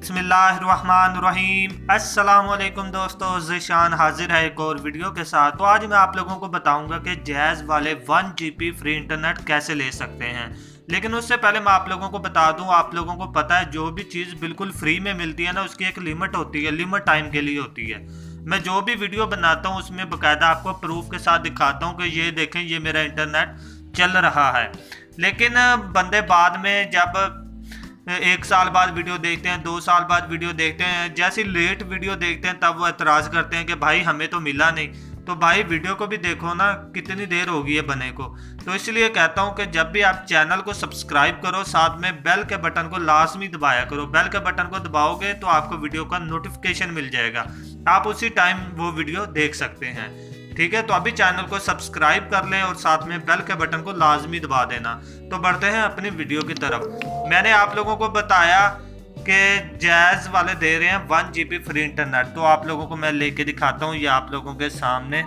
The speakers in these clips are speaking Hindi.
बिस्मिल्लाहिर्रहमानिर्रहीम। अस्सलामुअलैकुम दोस्तों, ज़ीशान हाजिर है एक और वीडियो के साथ। तो आज मैं आप लोगों को बताऊंगा कि जैज़ वाले 1 GB फ्री इंटरनेट कैसे ले सकते हैं। लेकिन उससे पहले मैं आप लोगों को बता दूं, आप लोगों को पता है जो भी चीज़ बिल्कुल फ्री में मिलती है ना, उसकी एक लिमिट होती है, लिमिट टाइम के लिए होती है। मैं जो भी वीडियो बनाता हूँ उसमें बाकायदा आपको प्रूफ के साथ दिखाता हूँ कि ये देखें, ये मेरा इंटरनेट चल रहा है। लेकिन बंदे बाद में जब 1 साल बाद वीडियो देखते हैं, 2 साल बाद वीडियो देखते हैं, जैसी लेट वीडियो देखते हैं तब वो एतराज़ करते हैं कि भाई हमें तो मिला नहीं। तो भाई वीडियो को भी देखो ना, कितनी देर होगी है बने को। तो इसलिए कहता हूँ कि जब भी आप चैनल को सब्सक्राइब करो, साथ में बेल के बटन को लाजमी दबाया करो। बेल के बटन को दबाओगे तो आपको वीडियो का नोटिफिकेशन मिल जाएगा, आप उसी टाइम वो वीडियो देख सकते हैं। ठीक है, तो अभी चैनल को सब्सक्राइब कर लें और साथ में बेल के बटन को लाजमी दबा देना। तो बढ़ते हैं अपनी वीडियो की तरफ। मैंने आप लोगों को बताया कि जैज़ वाले दे रहे हैं 1 GB फ्री इंटरनेट। तो आप लोगों को मैं लेके दिखाता हूँ, ये आप लोगों के सामने।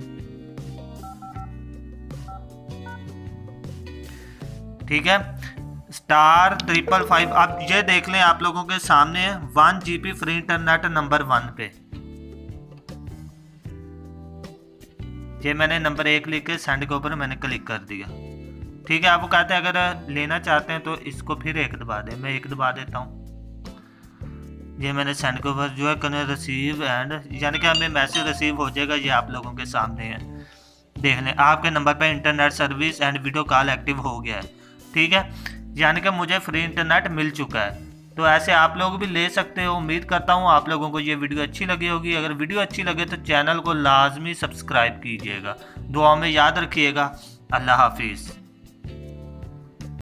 ठीक है, *555। आप ये देख लें, आप लोगों के सामने 1 GB फ्री इंटरनेट नंबर 1 पे। ये मैंने नंबर 1 लिख के सेंड के ऊपर मैंने क्लिक कर दिया। ठीक है, आप वो कहते हैं अगर लेना चाहते हैं तो इसको फिर 1 दबा दें। मैं 1 दबा देता हूँ। ये मैंने सेंड के ऊपर जो है कने रिसीव एंड, यानी कि हमें मैसेज रिसीव हो जाएगा। ये आप लोगों के सामने है, देख लें। आपके नंबर पर internet service and video call active हो गया है। ठीक है, यानी कि मुझे फ्री इंटरनेट मिल चुका है। तो ऐसे आप लोग भी ले सकते हो। उम्मीद करता हूँ आप लोगों को ये वीडियो अच्छी लगी होगी। अगर वीडियो अच्छी लगे तो चैनल को लाजमी सब्सक्राइब कीजिएगा। दुआ में याद रखिएगा। अल्लाह हाफिज़।